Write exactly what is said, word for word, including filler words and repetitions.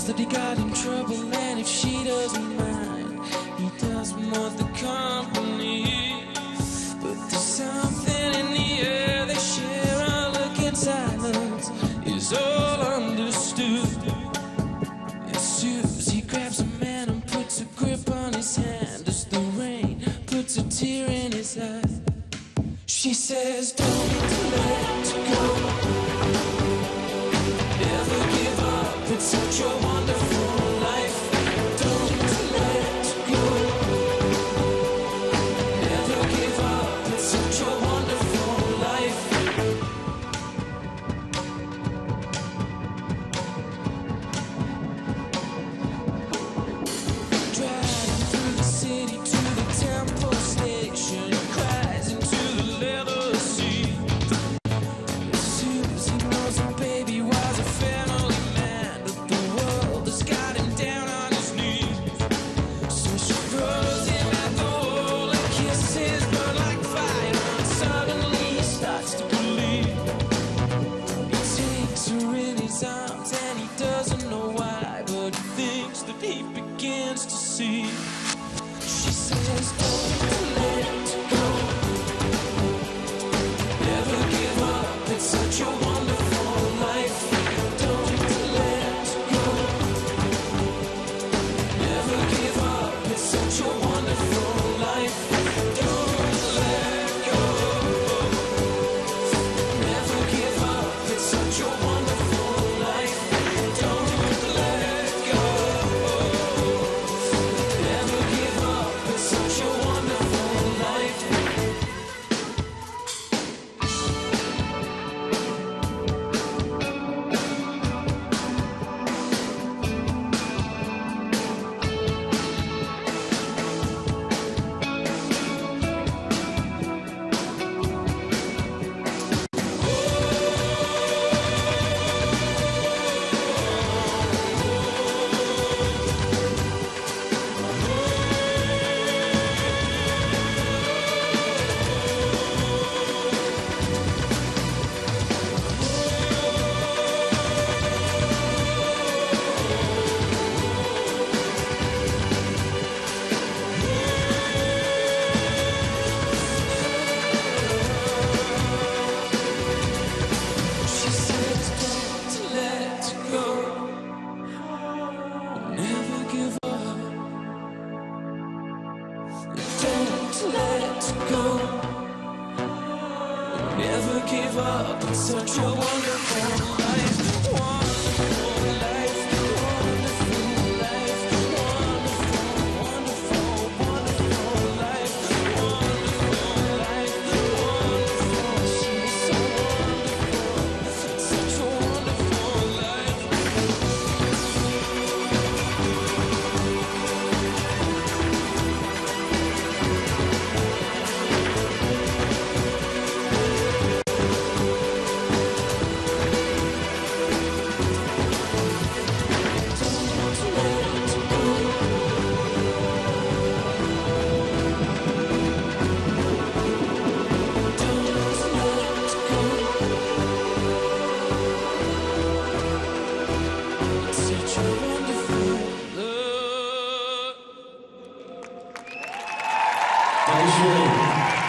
knows that he got in trouble, and if she doesn't mind, he does more the company. But there's something in the air they share, a look in silence is all understood. As Susie grabs a man and puts a grip on his hand, as the rain puts a tear in his eye. She says, don't let go, never give up, it's such a wonderful life. Don't let go, never give up, it's such a wonderful life. Driving through the city to the temple station, cries into the leather seat. Susie knows her baby was a family man, but the world has got him down on his knees. So she throws him at the wall and kisses burn like fire, and suddenly he starts to believe. He takes her in his arms and he doesn't know why, but he thinks that he begins to see. She says, don't let go, never give up, it's such a wonderful life. Don't let go, never give up, it's such a wonderful life. Don't let go, never give up, it's such a wonderful life. Don't let go, never give up, it's such a wonderful life. She says, don't let go, never give up. Don't let go, never give up. It's such a wonderful life, wonderful life, wonderful life, wonderful, wonderful, wonderful life, wonderful life, wonderful. She's so wonderful, such a wonderful life. Such a wonderful love. Dankeschön.